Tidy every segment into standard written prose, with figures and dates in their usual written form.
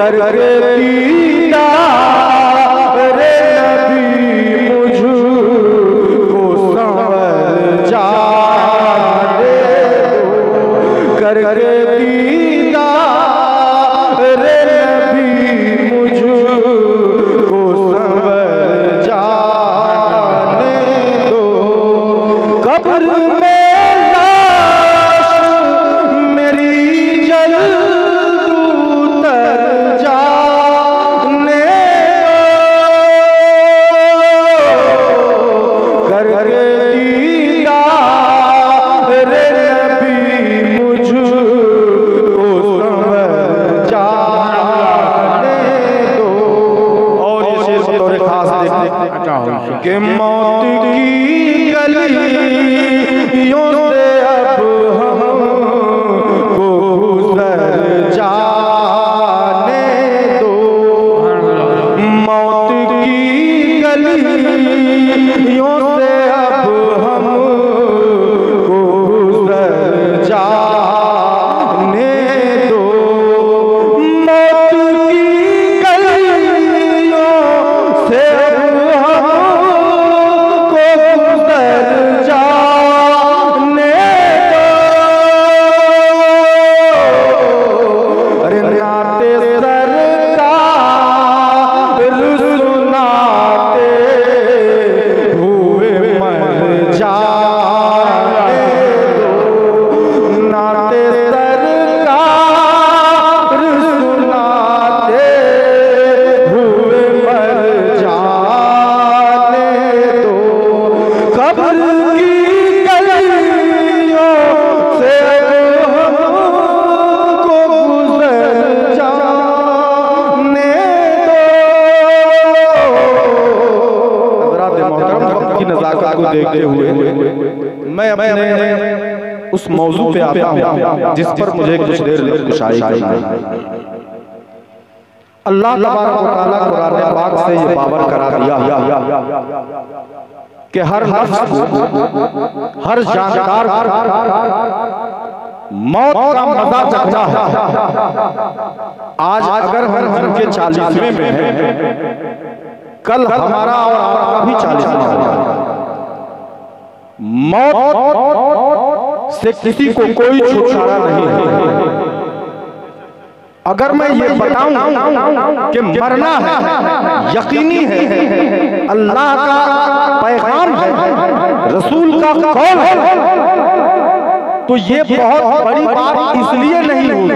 करके दीदार नबी मुझको संवर जाने दो, करके दीदार नबी मुझको संवर जाने दो। कब्र में लाश मेरी जल्द उतर जाने दो, करके दीदार नबी मुझको संवर जाने दो। और ये शेर बतौर खास देखते कि मौत की गलियों से अब हमको गुजर जाने दो, मौत की गलियों से अब हमको गुजर जाने दो, मौत की गलियों से अब हमको गुजर जाने दो। अरे नाते सरकार सुनाते हुए मर जाने दो, नाते सरकार सुनाते हुए मर जाने दो। कब्र की गलियों से हमको गुजर जाने दो। हज़रात मोहतरम, वक्त की नज़ाकत को देखते हुए मैं अपने उस मौजू पे आता हूँ जिस पर मुझे कुछ देर कुशाई करनी है। अल्लाह तबारक व तआला कुरान पाक से ये बावर करा दिया कि हर नफ्स को, हर जानदार मौत का मजा चखना है। आज अगर हम के 40वें में हैं, कल हमारा और आपका भी 40वां होगा। मौत से किसी को कोई छुटकारा नहीं है। अगर मैं ये बताऊं कि मरना है, यकीनी है, अल्लाह का पैगाम है, रसूल का कौल है, तो ये बहुत बड़ी बात इसलिए नहीं हुई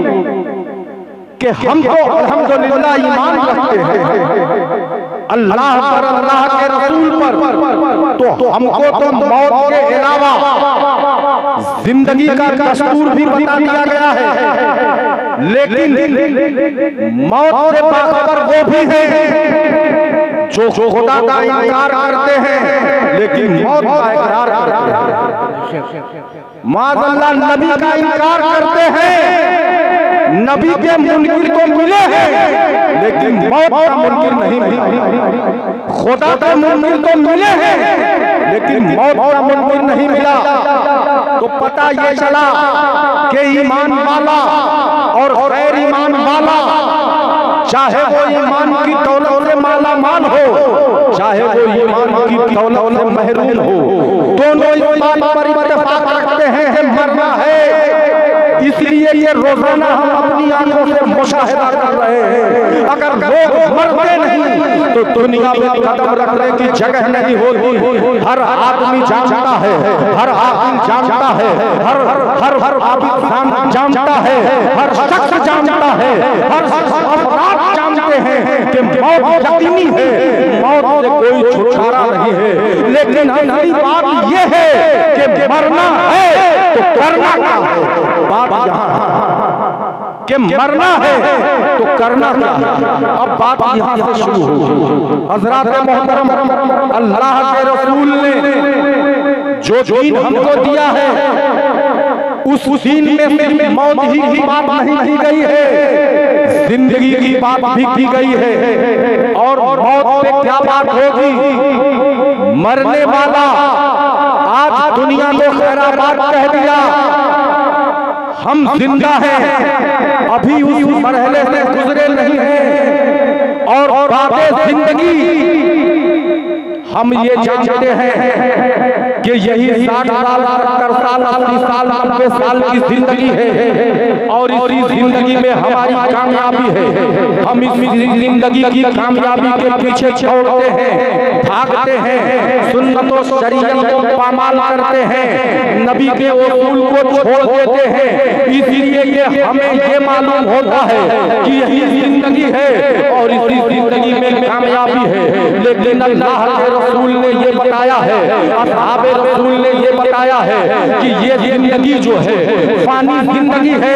कि हम तो अल्हम्दुलिल्लाह ईमान रखते हैं अल्लाह पर, अल्लाह के रसूल पर, तो हमको तो मौत के अलावा जिंदगी का दस्तूर भी बता दिया गया है। लेकिन मौत से बाखबर वो भी है जो खुदा का इनकार करते हैं लेकिन मौत का इकरार करते हैं। माज़अल्लाह नबी का इनकार करते हैं, नबी के मुनकिर तो मिले हैं लेकिन मौत का मुनकिर नहीं मिला। खुदा का मुनकिर तो मिले हैं लेकिन मौत का मुनकिर नहीं मिला। तो पता ये चला कि ईमान वाला और गैर ईमान वाला, चाहे वो ईमान की दौलत से माला माल हो, चाहे वो ईमान की दौलत से महरूम हो, दोनों इस बात पर इत्तेफाक रखते हैं कि मरना है। इसलिए ये रोजाना हम अपनी आंखों से मुशाहिदा कर रहे हैं। अगर लोग मरते नहीं तो दुनिया में कदम रखने की जगह नहीं होती। हर आदमी जानता है, हर आदमी जानता है, हर आबिद जानता है, हर शख्स जानता है, हर अफराद जानते हैं कि मौत यकीनी है, मौत से कोई छुटकारा नहीं है। लेकिन हमारी बात ये है कि मरना है तो करना क्या है। बात यहाँ कि मरना है तो करना क्या है। अब बात यहाँ से शुरू हो। हज़रात मोहतरम, अल्लाह के रसूल ने जो दीन हमको दिया है उस दीन में सिर्फ मौत ही की बात नहीं की गई है, जिंदगी की बात भी की गई है। और मौत पे क्या बात होगी? मरने वाला आज दुनिया को खैराबाद कह दिया, हम जिंदा हैं, अभी उस मरहले से गुजरे नहीं हैं। और बातें जिंदगी हम ये जानते हैं कि यही 60 साल 70 साल 80 साल 90 साल की जिंदगी है और इसी जिंदगी में हमारी कामयाबी है। हम इस जिंदगी की कामयाबी के पीछे छोड़ते हैं, भागते हैं, सुन्नत और शरीयत को पामाल करते हैं, नबी के उसूल को छोड़ देते हैं। इसीलिए ये हमें ये मालूम होता है कि यही जिंदगी है और इसी जिंदगी में कामयाबी है। लेकिन अल्लाह के रसूल ने ये बताया है, असहाबे रसूल ने ये बताया है कि ये जिंदगी जो है फानी जिंदगी है।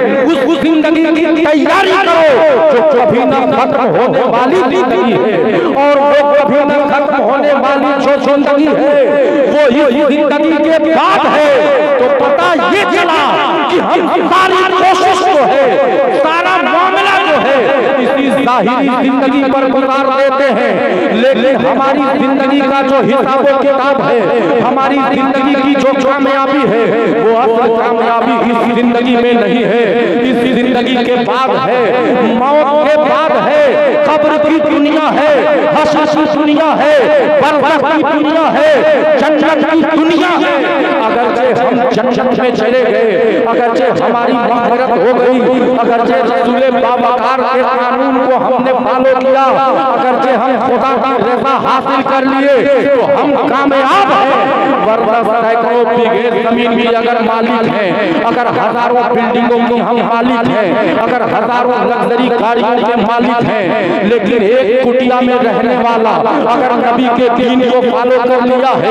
उस जिंदगी की तैयारी करो जो कभी न खत्म होने वाली जिंदगी है, और वो कभी न खत्म होने वाली जो जिंदगी है वो इस जिंदगी के बाद है। तो पता ये चला कि हम सारी कोशिश जो है, सारा मामला जो है इसी जाहिरी जिंदगी पर गुजार देते हैं। लेकिन हमारी जिंदगी का जो हिसाब किताब है, हमारी जिंदगी की जो कामयाबी है वो असल कामयाबी इस जिंदगी में नहीं है, इस जिंदगी के बाद है, मौत के बाद है, कब्र की दुनिया है, हशर की दुनिया है, बरज़ख की दुनिया है, जन्नत की दुनिया है। अगरचे हम जन्नत में चले गए, अगरचे हमारी मग़फ़िरत हो गई, अगरचे रसूल बाबकार के कानून को हमने फॉलो किया, अगरचे हम खुदा की रज़ा हासिल कर लिए तो हम कामयाब हैं। वरना सैकड़ों बीघे जमीन भी अगर मालिक हैं, अगर हजारों बिल्डिंगों के हम मालिक हैं, अगर हजारों लग्जरी गाड़ियों के मालिक हैं, लेकिन एक कुटिया में रहने वाला अगर नबी के दीन को फॉलो कर लिया है,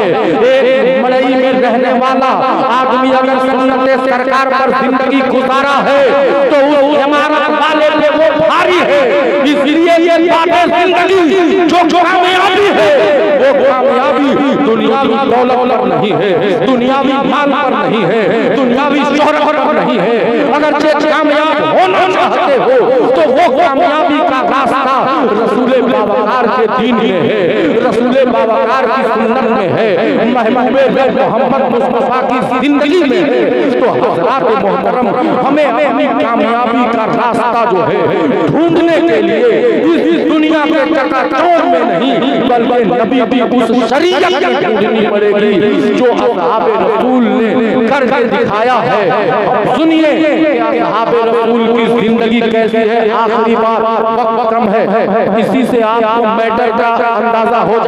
एक मड़ई में रहने वाला आदमी अगर सुन्नत सरकार पर जिंदगी गुजारा है तो उस इमारत वाले पे वो भारी है। इसलिए ये बातें जिंदगी जो कामयाबी है वो कामयाबी दुनियावी दौलत पर नहीं है, दुनियावी माल पर नहीं है, दुनियावी शोहरत पर नहीं है। अगर कामयाब होना चाहते हो तो वो कामयाबी का रास्ता रसूल बाबकार के दीन में है, रसूल बाबकार की सुन्नत में है, महबूबे मोहम्मद मुस्तफा की जिंदगी में है। तो हज़रात मोहतरम हमें अपनी कामयाबी का रास्ता जो है ढूंढने के लिए इस दुनिया के चकाचौंध में नहीं बल्कि नबी की उस शरीयत में ढूंढनी पड़ेगी जो असहाबे रसूल ने करके दिखाया है। सुनिए असहाबे रसूल की जिंदगी कैसी है। आखिरी बात, वक्त कम है, इसी से आपको मैटर का अंदाजा हो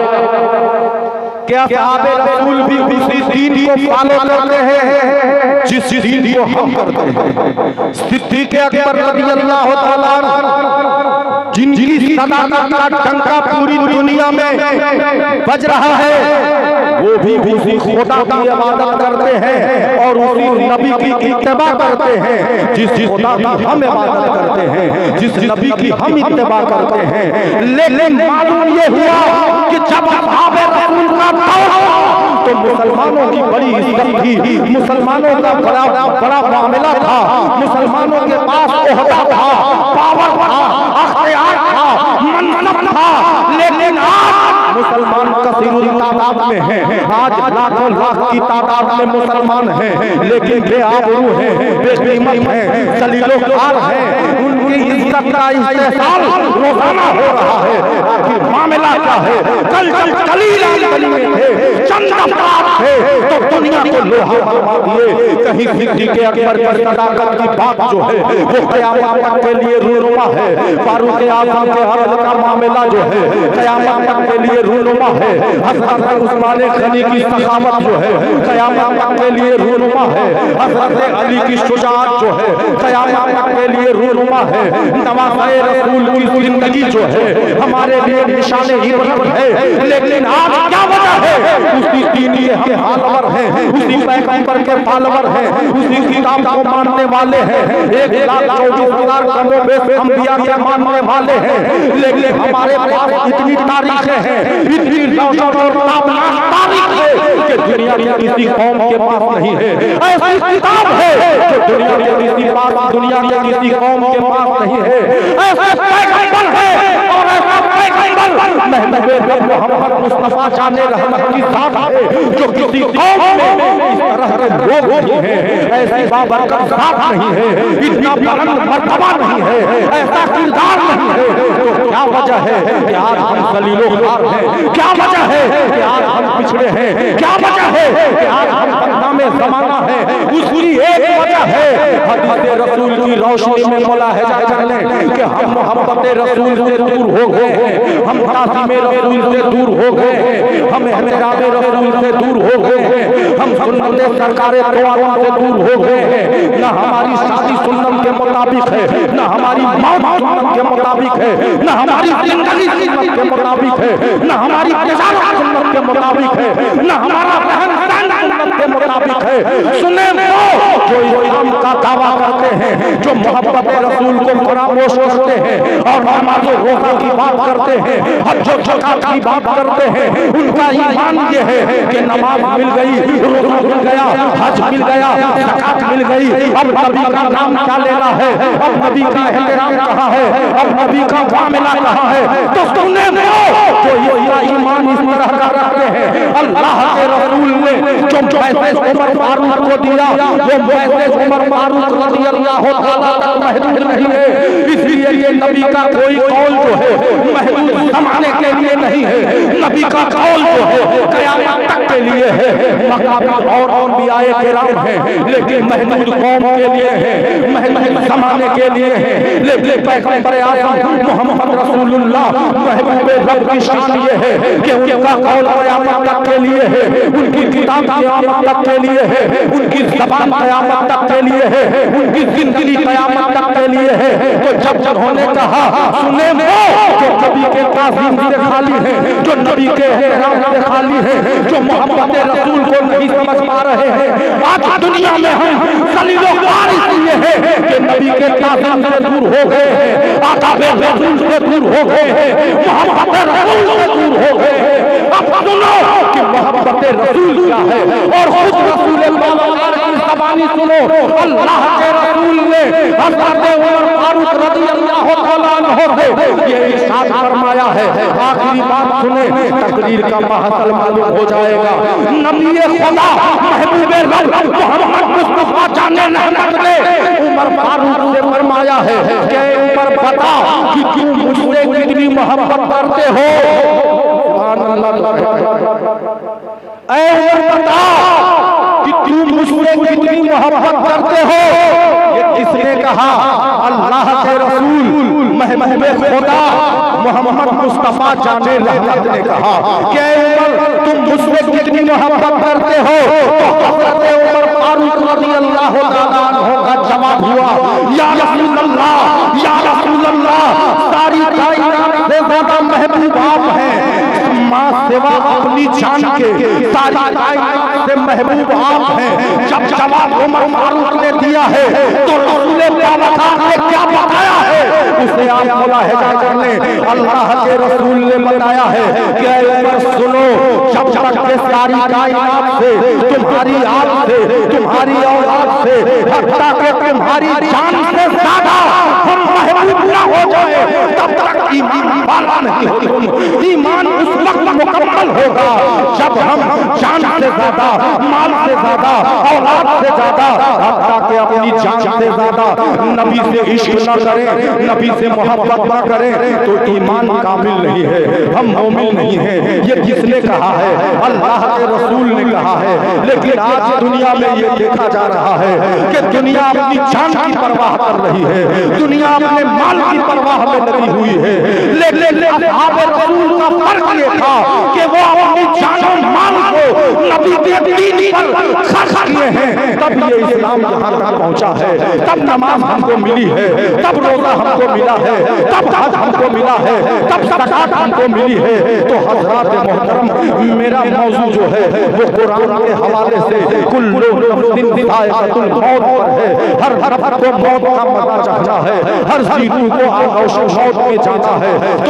जाएगा। क्या असहाबे रसूल भी उसी दीन को फॉलो करते हैं जिस दीन को हम करते हैं। सिद्दीक़ अकबर रज़ियल्लाहु तआला अन्हु जिनकी सदाकत का डंका पूरी दुनिया में बज रहा है, वो भी उसी खुदा की इबादत करते हैं और उसी नबी की इत्तिबा करते हैं जिस खुदा की हम इबादत करते हैं, जिस नबी की हम इत्तिबा करते हैं। लेकिन मालूम ये हुआ कि जब असहाबे रसूल का तो मुसलमानों की बड़ी इज्जत थी, मुसलमानों का बड़ा मामला था, मुसलमानों के पास ओहदा था, पावर था, अख्तियार था, मनसब था। लेकिन आज मुसलमान कसीरुल तादाद में हैं, आज लाखों लाख की तादाद में मुसलमान हैं, लेकिन बेआबरू हैं, बेकीमत हैं, जलीलोखार हैं। उनकी इज्जत का इस्तेहसाल रोजाना हो रहा है। आखिर मामला क्या है? कल कलील गली में थे, चंद अफराद थे तो दुनिया को लोहा बनवा दिए। कहीं सिद्दीक़ अकबर की सदाकत की बात जो है वो क़यामत तक के लिए रूनुमा है। फारूक आज़म के हक़ का मामला जो है क़यामत तक के लिए रूनुमा है। हज़रत उस्मान गनी की सखावत जो है क़यामत तक के लिए रूनुमा है। हज़रत अली की शुजाअत जो है क़यामत तक के लिए रूनुमा है। नवाज़े रसूल की जिंदगी जो है हमारे लिए निशाने इबरत है। लेकिन आज क्या वजह है? उसी दीन के हम फॉलोवर हैं, उसी पैगंबर के फॉलोवर हैं, उसी किताब को मानने वाले हैं। 1,24,000 कमोबेश अंबिया के मानने वाले हैं। लेकिन हमारे पास इतनी तारीखें हैं, इतनी तारीख है कि दुनिया की किसी कौम के पास नहीं है। ऐसी किताब है जो दुनिया के किसी कौम के पास नहीं है। ऐसे पैगंबर है और ऐसा पैगंबर महबूब मोहम्मद मुस्तफा जाने रहमत की ज़ात है, जो किसी कौम में इस तरह के लोग नहीं है, ऐसी बाबरकत ज़ात नहीं है, इतना बुलंद मर्तबा नहीं है, ऐसा किरदार नहीं है। तो क्या वजह है कि आज हम ज़लीलो ख़ार हैं? क्या वजह है कि आज हम पिछड़े हैं? क्या वजह है कि आज हम बदनामे ज़माना है? उसकी एक वजह है हदीस रसूल की रोशनी में मुलाहिज़ा कर लें कि हम मोहब्बत रसूल से दूर हो गए हैं, हम ताज़ीम रसूल से दूर हो गए हैं, हम एहतराम रसूल से दूर हो गए हैं, हम सुन्नत सरकार तोआरों से दूर हो गए हैं। न हमारी शादी सुन्नत के मुताबिक है, न हमारी मौत सुन्नत के मुताबिक है, न हमारी जिंदगी सुन्नत के मुताबिक है, न हमारी तिजारत सुन्नत के मुताबिक है, न हमारा रहन सहन सुन्नत के मुताबिक है। सुने वो जो इस्लाम का दावा करते हैं, जो मोहब्बत रसूल को फरामोश करते हैं और नमाज रोज़ा की बात करते हैं, हज और ज़कात की बात करते हैं, उनका ईमान ये है कि नमाज मिल गई, रोज़ा मिल गया, हज मिल गया, ज़कात मिल गई, अब नबी का नाम क्या लेना है, अब नबी का एहतराम कहाँ है, अब नबी का मामला कहाँ है। तो सुनने वो जो ये ईमान इस तरह का रखते हैं, अल्लाह के रसूल ने जो मैसेज उमर फारूक को दिया, वो मैसेज उमर फारूक रज़ियल्लाहु ताला तक महदूद नहीं है। इसलिए ये नबी का कोई कौल जो है महदूद ज़माने के लिए नहीं है, नबी का कौल जो है क़यामत तक के लिए है। मकाम और अंबियाए किराम हैं, लेकिन महदूद कौम के लिए है, महदूद ज़माने के लिए है। लेकिन पैगंबर आज़म मोहम्मद रसूलुल्लाह महबूब रब की शान ये है कि उनका कौल क़यामत तक के लिए है, उनकी किताब क़यामत तक के लिए है, उनकी ज़बान क़यामत तक के लिए है, उनकी ज़िंदगी क़यामत तक के लिए है। तो जब उन्होंने कहा सुने वो जो नबी के ताज़ीम से खाली है, जो नबी के एहतराम से खाली है, जो मोहब्बत रसूल को नहीं समझ पा रहे हैं, आज दुनिया में हम ज़लीलो ख़ार इसलिए है कि नबी के ताज़ीम से दूर हो गए हैं, आदाब रसूल से दूर हो गए हैं, मोहब्बत रसूल से दूर हो गए हैं। अब सुनो कि मोहब्बत रसूल क्या है और खुद रसूल पाक की ज़बानी सुनो। अल्लाह के रसूल ने हज़रत उमर फारूक रज़ियल्लाहु ताला अन्हु से ये इरशाद फरमाया है। आखिरी बात सुने, तकरीर का महसल मालूम हो जाएगा। नबी खुदा महबूब रब मोहम्मद मुस्तफा जाने रहमत ने उमर फारूक से फरमाया है कि उमर बता कि तुम मुझसे कितनी मोहब्बत करते हो। ऐ उमर बता कि तुम मुझसे कितनी मोहब्बत करते हो। ये किसने कहा? अल्लाह के रसूल महबूब खुदा मोहम्मद मुस्तफा जाने रहमत ने कहा कि उमर तुम मुझसे कितनी मोहब्बत करते हो। तो हज़रत उमर फारूक रज़ियल्लाहु ताला अन्हु का जवाब हुआ, या रसूल अल्लाह, या रसूल अल्लाह, सारी कायनात से ज़्यादा महबूब आप हैं। माँ सेवा अपनी जान के सारी कायनात से महबूब आप हैं। जब जवाब उमर फारूक ने दिया है तो रसूल पाक ने क्या बताया है उसे आप मुलाहिज़ा कर लें। अल्लाह के रसूल ने बताया है कि उमर सुनो, जब तक के सारी कायनात से तुम्हारी आप से तुम्हारी औलाद से हत्ता के तुम्हारी जान से ज्यादा हम महबूब ना हो जाए तब तक ईमान वाला नहीं हो तुम। ईमान उस वक्त मुकम्मल होगा जब हम जान से ज्यादा, माल से ज्यादा, औलाद से ज्यादा, हत्ता के अपनी जान से ज्यादा नबी से इश्क न करें, नबी से मोहब्बत न करें तो ईमान कामिल नहीं है, हम मोमिन नहीं है। ये किसने कहा है? अल्लाह के रसूल ने कहा है। लेकिन आज दुनिया में ये देखा जा रहा है कि दुनिया अपनी जान की परवाह कर रही है, दुनिया अपने माल की परवाह में लगी हुई है। लेकिन असहाब रसूल का फर्क ये था कि वो अपनी जान और माल को नबी के दीन पर खर्च किए हैं। तब ये इस्लाम यहाँ तक पहुँचा है, तब नमाज हमको मिली है, तब रोज़ा हमको मिला है, तब हज हमको मिला है, तब ज़कात हमको मिली है। तो हज़रात मोहतरम, मेरा मौजू जो है वो कुरान के हवाले से कुल्लु नफ्सिन ज़ाइक़तुल मौत पर है। हर को मौत का मज़ा चखना है, हर जीवों को आगोश मौत में जाना है। तो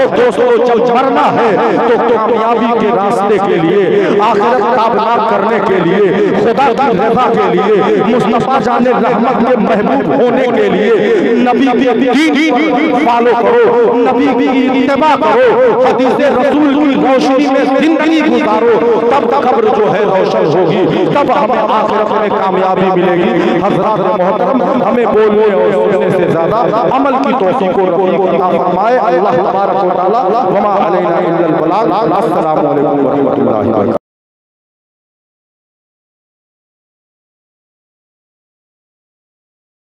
तो दोस्तों जब मरना है तो कामयाबी के रास्ते के लिए, आखिरत ताबनाक करने के लिए, खुदा की रज़ा के लिए, मुस्तफा जाने रहमत के महबूब होने के लिए नबी की दीन फॉलो करो, नबी की इत्तिबा करो, हदीस रसूल की रोशनी में जिंदगी गुजारो, तब कब्र जो है रोशन होगी, तब हमें आखिरत में कामयाबी मिलेगी। हज़रात मोहतरम, हमें बोलने और सुनने से ज्यादा अमल की तौफीक और रफ़ीक अता फरमाए। अल्लाह तबारक व तआला, वमा अलैना इल्लल बलाग। अस्सलामु अलैकुम व रहमतुल्लाहि व बरकातहू।